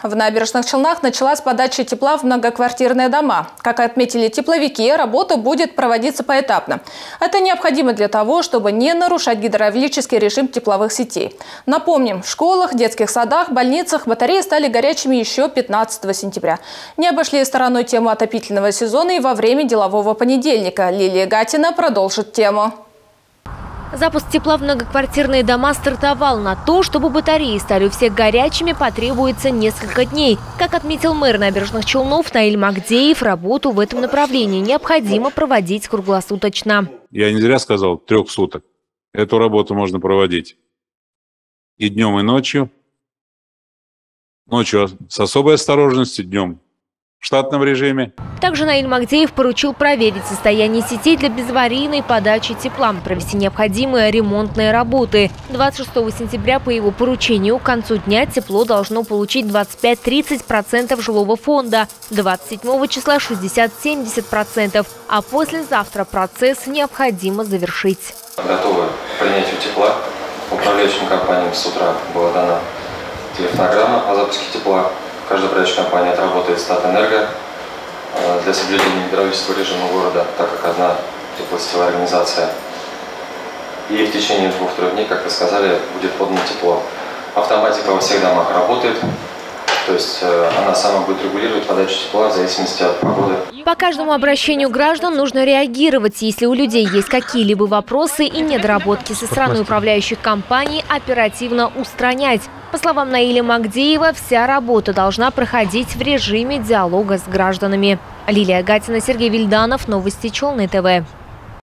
В Набережных Челнах началась подача тепла в многоквартирные дома. Как отметили тепловики, работа будет проводиться поэтапно. Это необходимо для того, чтобы не нарушать гидравлический режим тепловых сетей. Напомним, в школах, детских садах, больницах батареи стали горячими еще 15 сентября. Не обошли стороной тему отопительного сезона и во время делового понедельника. Лилия Гатина продолжит тему. Запуск тепла в многоквартирные дома стартовал. На то, чтобы батареи стали у всех горячими, потребуется несколько дней. Как отметил мэр Набережных Челнов Наиль Магдеев, работу в этом направлении необходимо проводить круглосуточно. Я не зря сказал 3 суток. Эту работу можно проводить и днем, и ночью. Ночью с особой осторожностью, днем в штатном режиме. Также Наиль Магдеев поручил проверить состояние сетей для безаварийной подачи тепла, провести необходимые ремонтные работы. 26 сентября по его поручению к концу дня тепло должно получить 25–30% жилого фонда, 27 числа 60–70%, а послезавтра процесс необходимо завершить. Готовы к принятию тепла. Управляющим компаниям с утра была дана телефонограмма о запуске тепла. Каждая управляющая компания отработает Статэнерго для соблюдения гидравлического режима города, так как одна теплосетевая организация. И в течение 2–3 дней, как вы сказали, будет подано тепло. Автоматика во всех домах работает, то есть она сама будет регулировать подачу тепла в зависимости от погоды. По каждому обращению граждан нужно реагировать. Если у людей есть какие-либо вопросы и недоработки со стороны управляющих компаний, оперативно устранять. По словам Наиля Магдеева, вся работа должна проходить в режиме диалога с гражданами. Лилия Гатина, Сергей Вильданов, Новости Челны ТВ.